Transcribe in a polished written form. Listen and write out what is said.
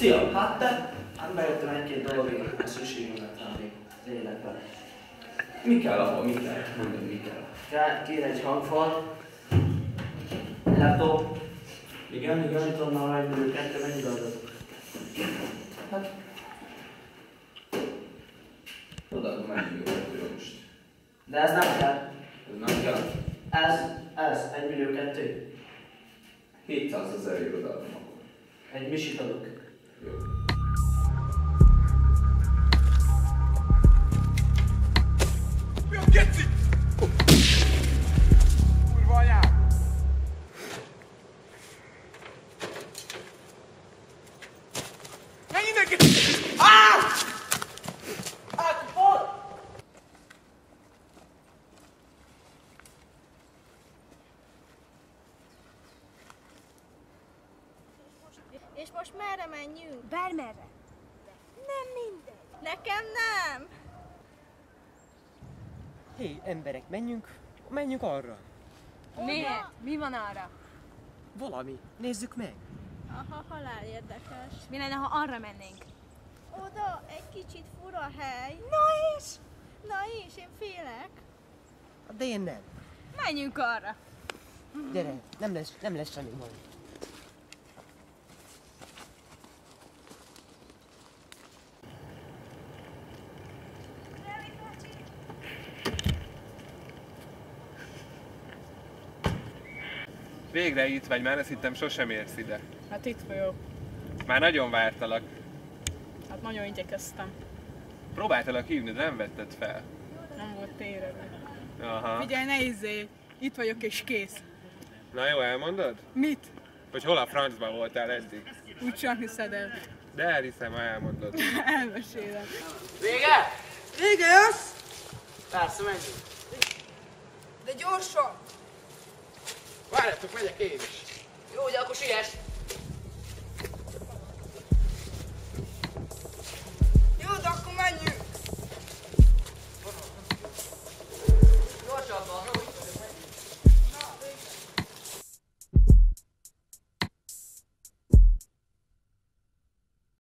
Szia! Hát te? Hát bejöttem egy-két dologért, a szükségem lett rá még az életben. Mi kell abban? Mi kell? Mondom, mi kell? Kéne egy hangfal, egy laptop, Igen? csatornával egy bőr, kettő, mennyibe adod? Hát... Odaadom egy millió most. De ez nem kell. Ez nem kell? Ez, 1 millió 2. 700 000 odaadom akkor. Egy misit adok. Jó. Mi a geci? Kurva anyám! Menj innen, geci! És most merre menjünk? Bármerre. Nem mindegy. Nekem nem. Hé, emberek, menjünk arra. Miért? Mi van arra? Valami, nézzük meg. Aha, halál érdekes. Mi lenne, ha arra mennénk? Oda egy kicsit fura hely. Na és, én félek. De én nem. Menjünk arra. Gyere, nem lesz semmi baj. Végre itt vagy, már azt hittem sosem érsz ide. Hát itt vagyok. Már nagyon vártalak. Hát nagyon igyekeztem. Próbáltalak hívni, de nem vetted fel. Nem volt térerő. Aha. Figyelj, ne izzél! Itt vagyok és kész. Na jó, elmondod? Mit? Hogy hol a francban voltál eddig? Úgy sem hiszed el. De elhiszem, ha elmondod. Elmesélem. Vége? Vége, jössz? Persze, menjünk. De gyorsan! Várjatok, megyek én is. Jó, de akkor siess!